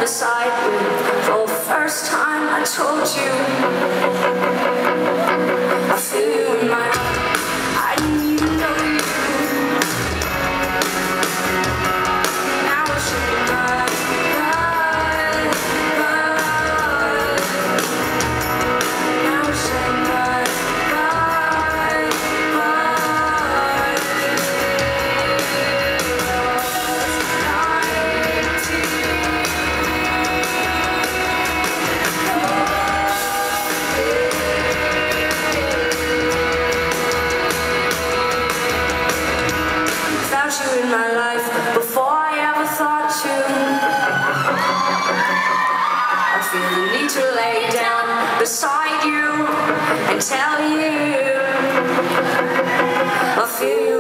beside you. For the first time I told you I feel you in my heart. I didn't even know you. Now we're saying bye, bye, bye. Now we're saying bye, bye, bye. Without you in my life, before I ever thought to, I feel the need to lay down beside you and tell you I feel you.